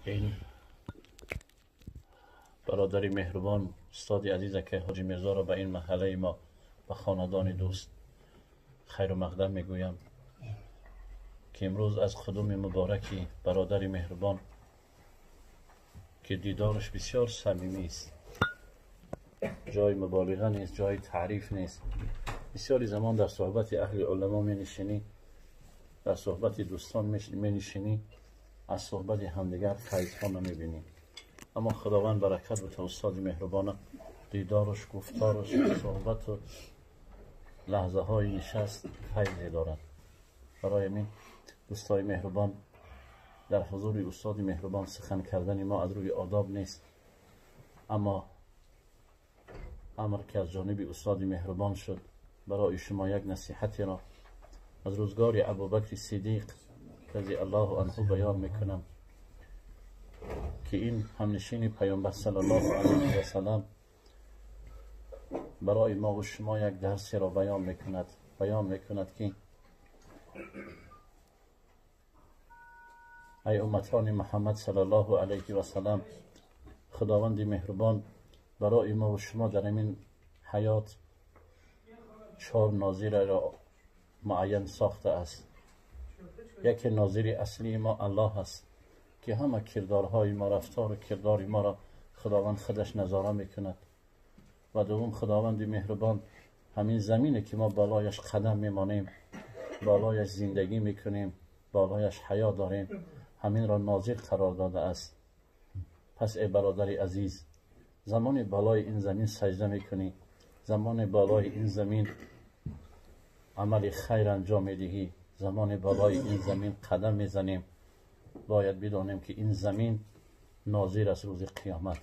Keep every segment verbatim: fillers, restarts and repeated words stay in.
این برادری مهربان استاد عزیز که حاجی میرزا را به این محله ما و خاندان دوست خیر و مقدم میگویم که امروز از قدوم مبارکی برادری مهربان که دیدارش بسیار صمیمی است، جای مبالغه نیست، جای تعریف نیست. بسیاری زمان در صحبت اهل علما می نشینی، در صحبت دوستان می نشینی، از صحبت همدیگر فیض ها نمی بینی. اما خداوند برکت به استاد مهربان، دیدارش، گفتارش، صحبت و لحظه های نشست فیضی دارد. برای من دوستای مهربان، در حضور استاد مهربان سخن کردن ما از روی آداب نیست، اما امر که از جانب استاد مهربان شد برای شما یک نصیحتی را از روزگار ابوبکر صدیق رضی الله عنه بیان میکنم که این همنشین پیامبر صلی الله علیه و سلم برای ما و شما یک درسی را بیان میکند بیان میکند که ای امتان محمد صلی الله علیه و سلم، خداوند مهربان برای ما و شما در این حیات چهار ناظر را معین ساخته است. یکی ناظر اصلی ما الله است که همه کردارهای ما، رفتار و کردار ما را خداوند خودش نظاره میکند. و دوم خداوند مهربان همین زمینه که ما بالایش قدم میمانیم، بالایش زندگی میکنیم، بالایش حیا داریم، همین را ناظر قرار داده است. پس ای برادری عزیز، زمان بالای این زمین سجده میکنی، زمان بالای این زمین عمل خیر انجام میدهی، زمان بالای این زمین قدم میزنیم، باید بدانیم که این زمین ناظر است روز قیامت.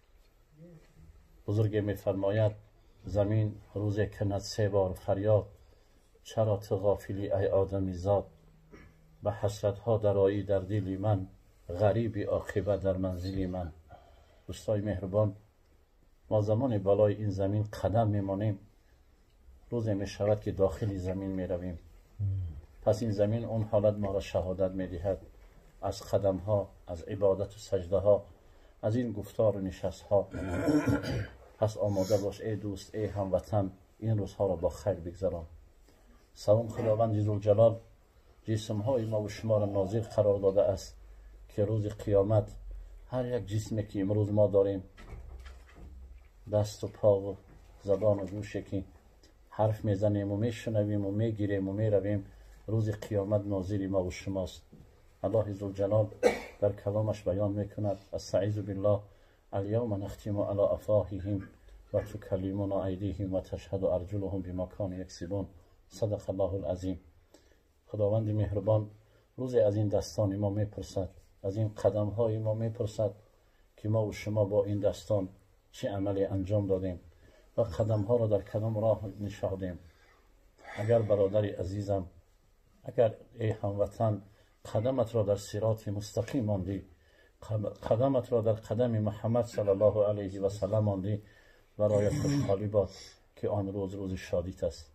بزرگ میفرماید زمین روزی کند سه بار فریاد، چرا تو غافلی ای آدمی زاد، به حسرت ها درایی در دل من، غریبی عاقبت در منزل من. دوستای مهربان، ما زمان بالای این زمین قدم میمانیم، روزی می شود که داخل زمین می رویم. پس این زمین اون حالت ما را شهادت می دهد از قدم ها، از عبادت و سجده ها، از این گفتار و نشست ها. پس آماده باش ای دوست، ای هموطن، این روزها را با خیر بگذران. سوم خداوند ذوالجلال جسم های ما و شما را ناظر قرار داده است که روز قیامت هر یک جسمی که امروز ما داریم، دست و پا و زبان و گوشی که حرف میزنیم و میشنویم و میگیریم و میرویم، روز قیامت ناظر ما و شماست. الله ذوالجلال در کلامش بیان میکند استعیذ بالله الیوم نختم علی افواههم و تکلمنا ایدیهم و تشهد ارجلهم بما کانوا یکسبون. صدق الله العظیم. خداوند مهربان روز از این دستان ما میپرسد، از این قدم های ما میپرسد که ما و شما با این دستان چه عملی انجام دادیم و قدم ها را در کدام راه نشاندیم. اگر برادری عزیزم، اگر ای هموطن قدمت را در صراط مستقیم ماندی، قدمت را در قدم محمد صلی الله علیه و سلم ماندی، برایت خوشحالی باد که آن روز روز شادیت است.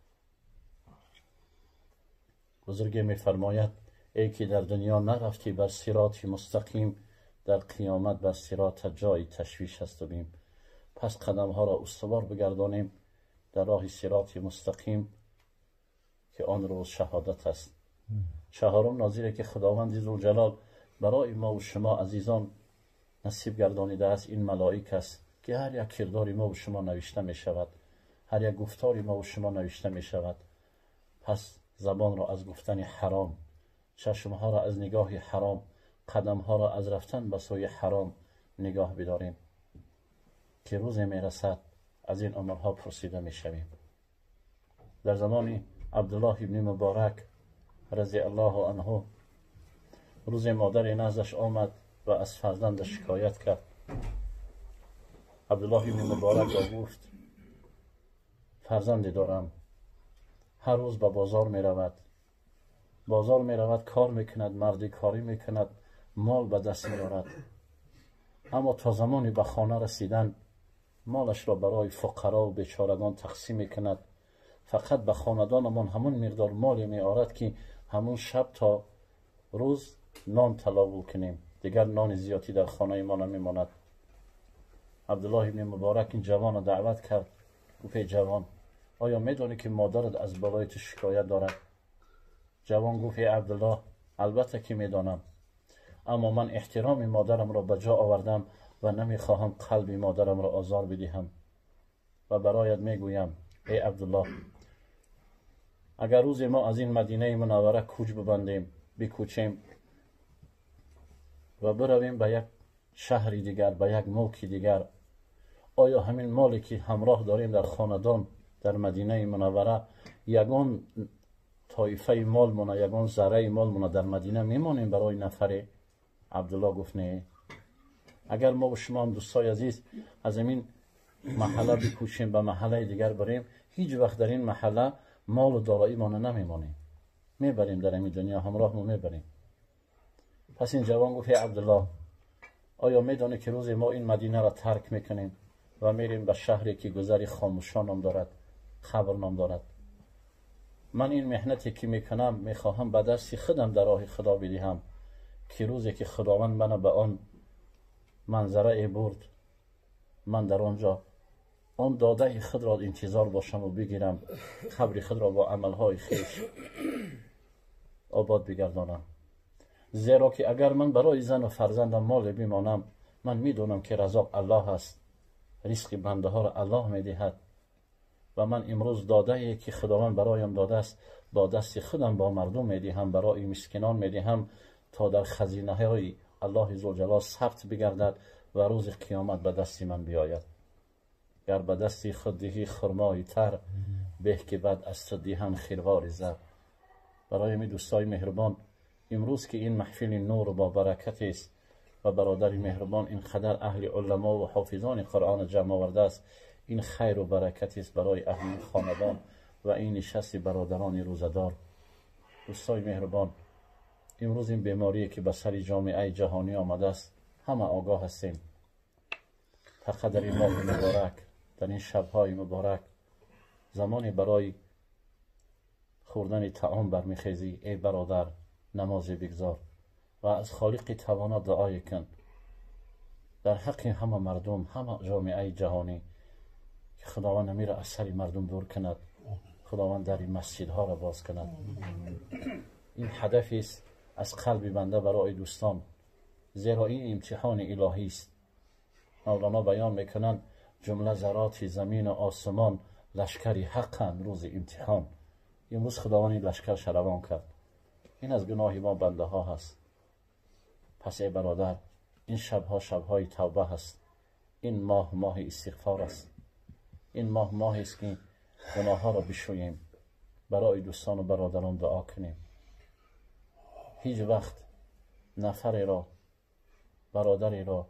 بزرگ میفرماید ای که در دنیا نرفتی بر صراط مستقیم، در قیامت بر صراط جای تشویش است و بیم. پس قدم ها را استوار بگردانیم در راه صراط مستقیم که آن روز شهادت است. چهارم ناظری که خداوند ذوالجلال برای ما و شما عزیزان نصیب گردانیده است این ملائک است که هر یک کردار ما و شما نوشته می شود، هر یک گفتار ما و شما نوشته می شود. پس زبان را از گفتن حرام، چشم ها را از نگاه حرام، قدم ها را از رفتن به سوی حرام نگاه بداریم که روز می رسد از این عمل ها پرسیده می شویم. در زمان عبدالله ابن مبارک رضی الله عنه روز مادر نزدش آمد و از فرزندش شکایت کرد. عبدالله ابن مبارک گفت فرزندی دارم، هر روز به بازار می رود، بازار می رود، کار می کند، مردی کاری می کند، مال به دست می آورد، اما تا زمانی به خانه رسیدن مالش را برای فقرا و بیچارگان تقسیم می کند. فقط به خاندانمان همون مقدار مالی می آورد که همون شب تا روز نان تناول کنیم، دیگر نان زیادی در خانه ما نمیماند. عبدالله ابن مبارک این جوان را دعوت کرد. گفت جوان، آیا میدانی که مادرت از بالای تو شکایت دارد؟ جوان گفت عبدالله، البته که میدانم، اما من احترام مادرم را به جا آوردم و نمیخواهم قلب مادرم را آزار بدهم و برایت میگویم ای عبدالله، اگر روز ما از این مدینه منوره کوچ ببندیم، بکوچیم و برویم به یک شهری دیگر، به یک ملکی دیگر، آیا همین مالی که همراه داریم در خاندان در مدینه منوره یگان طایفه مال مونه، یگان ذره مال مونه در مدینه میمانیم برای نفره؟ عبدالله گفت نه، اگر ما و شما هم دوستای عزیز از این محله بکوچیم به محله دیگر بریم، هیچ وقت در این محله مال و دارایی ما نمیمانیم، میبریم در این دنیا همراه ما میبریم. پس این جوان گفت عبدالله، آیا میدانی که روز ما این مدینه را ترک میکنیم و میریم به شهری که گذری خاموشان نام دارد، خبر نام دارد؟ من این مهنتی که میکنم میخواهم به دست خودم در راه خدا بدهم که روزی که خداوند منو به آن منظره برد، من در آنجا آن داده خود را انتظار باشم و بگیرم، قبر خود را با عملهای خویش آباد بگردانم. زیرا که اگر من برای زن و فرزندم مال بمانم، من میدونم که رزاق الله است، رزق بنده ها را الله میدهد و من امروز داده ای که خداوند برایم داده است با دست خودم با مردم میدهم، برای مسکینان میدهم تا در خزینه های الله ذوالجلال ثبت بگردد و روز قیامت به دست من بیاید. گر به دستی خود دهی خرمای تر، به که بعد از تو دهن خیروار زر. برای می دوستای مهربان، امروز که این محفل نور و با برکت است و برادر مهربان اینقدر اهل علما و حافظان قرآن جمع آورده است، این خیر و برکت است برای اهل خاندان و این نشست برادران روزدار. دوستای مهربان، امروز این بیماری که به سر جامعه جهانی آمده است، همه آگاه هستیم. فقط در این ماه مبارک، در این شبهای مبارک، زمانی برای خوردن طعام برمیخیزی، ای برادر نماز بگذار و از خالق توانا دعای کن در حق همه مردم، همه جامعه جهانی، که خداوند امیر از سر مردم دور کند، خداوند در این مسجدها را باز کند. این هدفی است از قلب بنده برای دوستان، زیرا این امتحان الهی است. مولانا بیان میکنند جمله ذرات زمین و آسمان لشکری حقا روز امتحان. امروز خداوند این لشکر شروان کرد. این از گناه ما بنده ها هست. پس ای برادر، این شبها شبهای توبه هست. این ماه ماه استغفار است. این ماه ماه است که گناه ها را بشوییم، برای دوستان و برادران دعا کنیم. هیچ وقت نفری را، برادری را،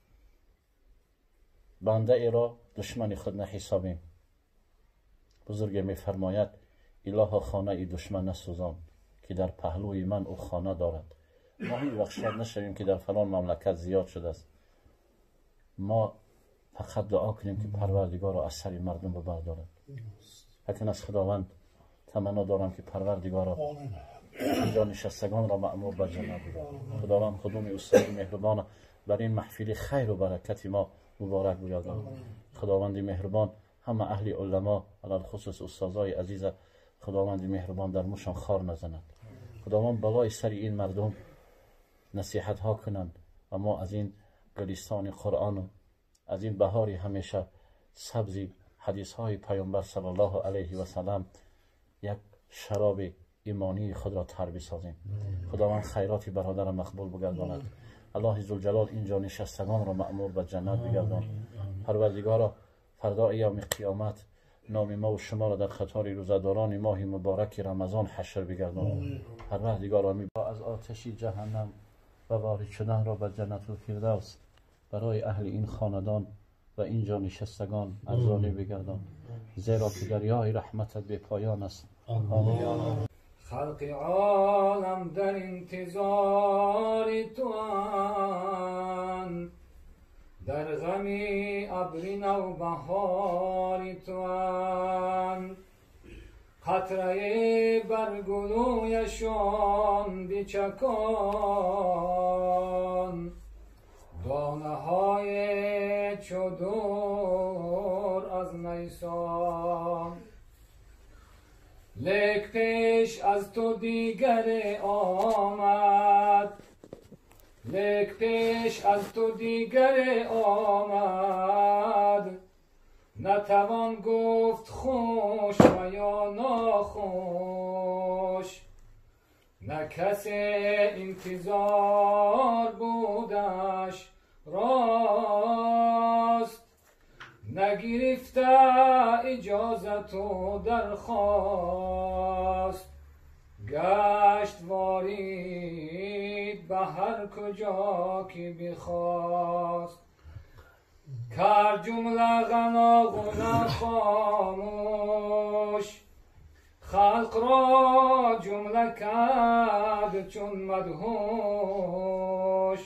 بنده ای را دشمن خود نحسابیم. بزرگ می فرماید اله خانه ای دشمن نسوزان که در پهلوی من او خانه دارد. ما هیچ وقت شاد نشویم که در فلان مملکت زیاد شده است. ما فقط دعا کنیم که پروردگار را از سر مردم ببردارد. لیکن از خداوند تمنا دارم که پروردگار را اینجا نشستگان را مأمور به جنت بگرداند. خداوند خدوم استاد مهربان بر این محفل خیر و برکت ما مبارک بگرداند. خداوند مهربان همه اهل علما علل خصوص استادای عزیز خداوند مهربان در موشان خار نزند. خداوند بالای سر این مردم نصیحت ها کنند و ما از این گلستان قرآن و از این بهاری همیشه سبزی حدیث های پیامبر صلی الله علیه و سلم یک شراب ایمانی خود را تر بسازیم. خداوند خیرات برادر مقبول بگرداند. الله ذوالجلال اینجا نشستگان را مأمور به جنت بگردان. پروردگارا فردا ایام قیامت نام ما و شما را در خطار روزداران ماه مبارک رمضان حشر بگردان. پروردگارا می از آتش جهنم و وارد شدن را به جنت الفردوس برای اهل این خاندان و اینجا نشستگان ارزانی بگردان، زیرا که دریای رحمتت به پایان است. آمین. خلق عالم در انتظار تو اند، در غمی ابر نوبهار تو اند. قطره بر گلویشان بچکان، دانه های چو دور از نیسان. لیک پیش از تو دیگر آمد، لیک پیش از تو دیگر آمد، نتوان گفت خوش و یا ناخوش. نه کس انتظار بودش راست، نگرفته اجازت و درخواست. گشت وارید به هر کجا که بخواست، کرد جمله غنا غنا خاموش. خلق را جمله کرد چون مدهوش،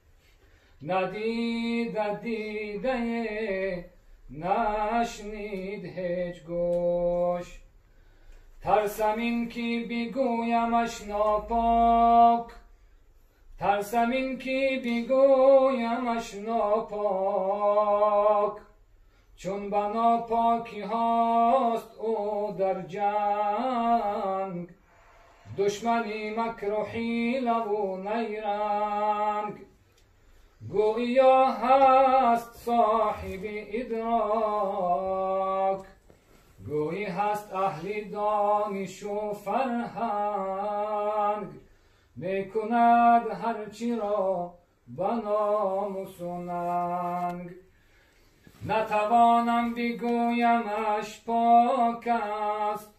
ندید دیده نشنید هیچ گوش. ترسم این که بگویمش ناپاک، ترسم این که بگویمش ناپاک، چون به ناپاکی هاست او در جنگ. دشمنی مکر و حیله و نیرنگ، گویا هست صاحب ادراک. گویی هست اهل دانش و فرهنگ، میکند هرچی را به ناموس و ننگ. نتوانم بگویمش پاک است،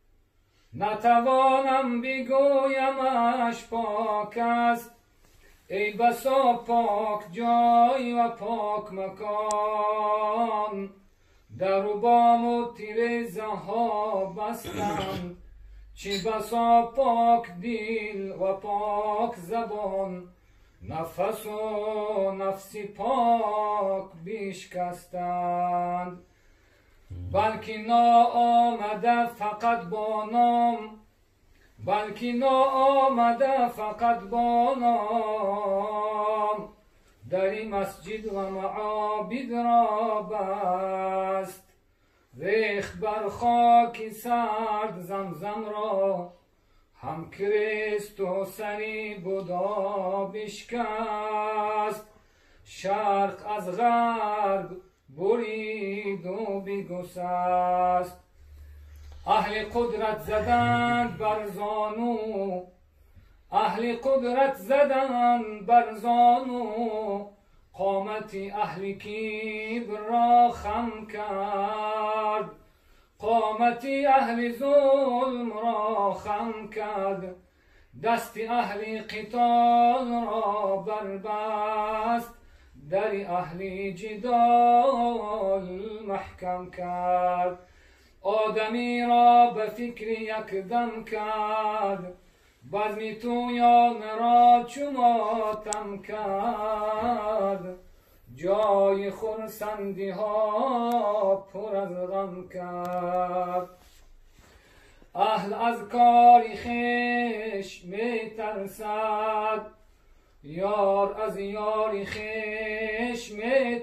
نتوانم بگویمش پاک است. ای بسا پاک جای و پاک مکان، در و بام و تیرزه ها بستند. چه بسا پاک دل و پاک زبان، نفس و نفس پاک بشکستند. بلکه نا آمده فقط با نام، بلکه نا آمده فقط با نام. در مسجد و معابد را بست، ریخت بر خاک سرد زمزم را. هم کریست و سری بودا بشکست، شرق از غرب برید و بگسست. اهل قدرت زدند بر زانو، اهل قدرت زدند بر زانو. قامت اهل کبر را خم کرد، قامت اهل ظلم را خم کرد. دست اهل قتال را بربست، در اهل جدال محکم کرد. آدمی را به فکر یکدم کرد، بزم تویان را چو ماتم کرد. جای خرسندی ها پر از غم کرد. اهل از کار خویش می ترسد، یار از یار خویش می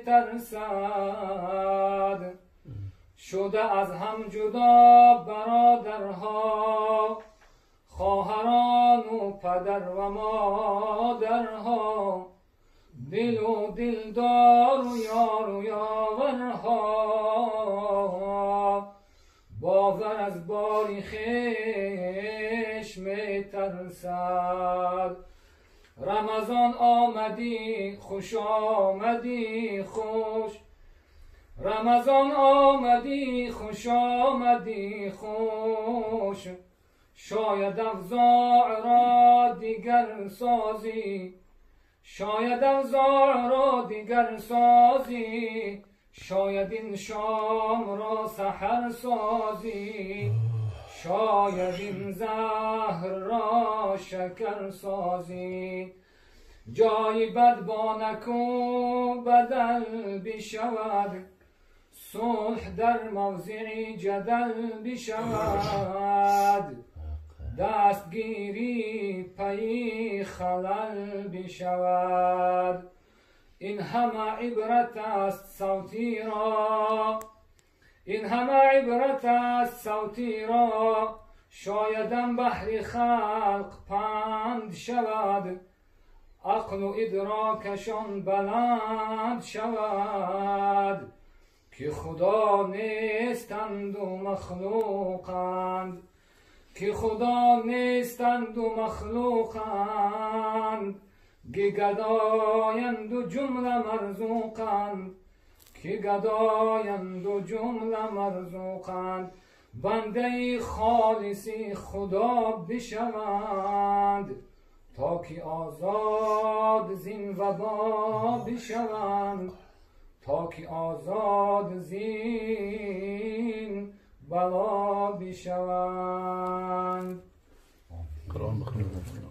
ترسد. شده از هم جدا برادرها، خواهران و پدر و مادرها. دل و دلدار و یار و یاورها، باور از باری خویش می ترسد. رمضان آمدی خوش آمدی خوش، رمضان آمدی خوش آمدی خوش. شاید افزاع را دیگر سازی، شاید افزاع را دیگر سازی. شاید این شام را سحر سازی، شاید این زهر را شکر سازی. جای بد با نکو بدل بشود، صلح در موضع جدل بشود، دستگیری پی خلل بشود. این همه عبرت است صوتی را، این همه عبرت است صوتی را، شایدم بحر خلق پند شود، عقل و ادراکشان بلند شود. که خدا نیستند و مخلوقند، که خدا نیستند و مخلوقند، که گدایند و جمله مرزوقند، که گدایند و جمله مرزوقند. بنده خالصی خدا بشوند، تا که آزاد زین وبا بشوند، تا که آزاد زین بلا بشوند. قرآن بخونید.